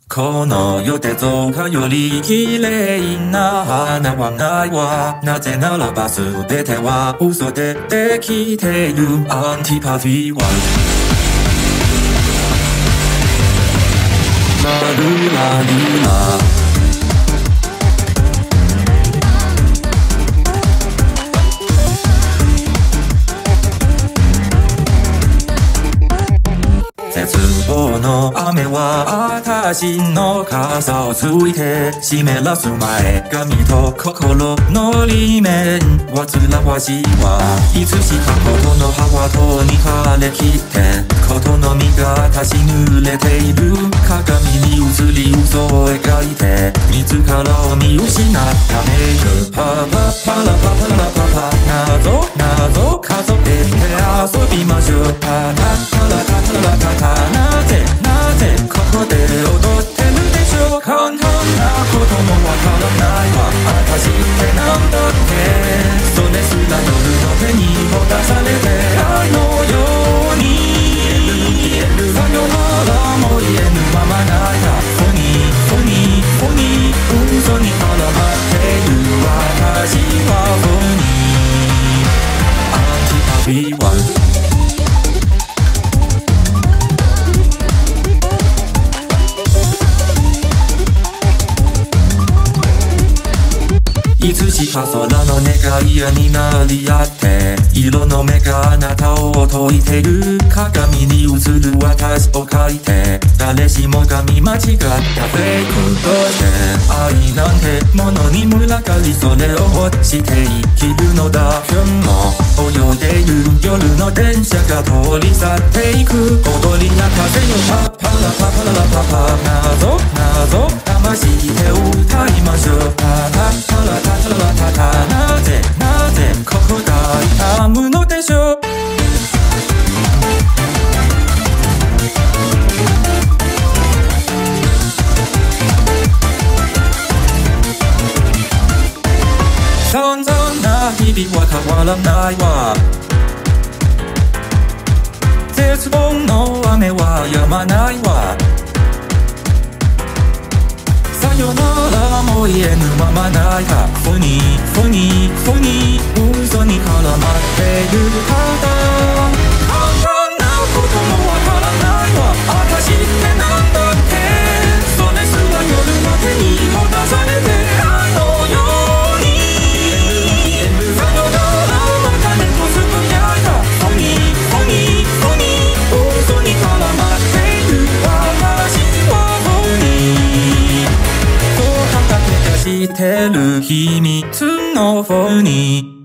この世で造花より綺麗な花はないわ。なぜならば全ては嘘でできているアンティパティワール。ラルラルラ絶望の雨は私の傘をついて湿らす前髪と心の裏面煩わしいわ。いつしかことの葉はとに枯れきってことの実が立ち濡れている鏡に映り嘘を描いて自らを見失ったメイクパパパラパパラパパ謎謎数えて遊びましょう。パタパラパパラパパなぜここで踊ってるでしょう。簡単なこともわからないわ。私ってなんだっけ。それすら夜の手にも出されて愛のようにさよならも言えぬまま泣いた。フォニー嘘に絡まっている私はフォニーアンティパティワール。いつしか空の願いやになり合って色の目があなたを解いてる。鏡に映る私を描いて誰しもが見間違ったフェイクとして愛なんてものに群がりそれを落ちて生きるのだ。今日も泳いでいる夜の電車が通り去っていく。踊り泣かせよパパラパパラパパ謎魂で歌いましょう。パタパラタタラタタなぜここが痛むのでしょう。散々な日々は変わらないわ。絶望の雨は止まないわ。さよならも言えぬまま泣いた。フォニー嘘に絡まっている簡単なこともわからないわ。私ってなんだっけ。それすら夜の手にも出されて愛のようにさよならまたねとつぶやいた。フォニー嘘に絡まっている私はフォニー知ってる秘密のフォニー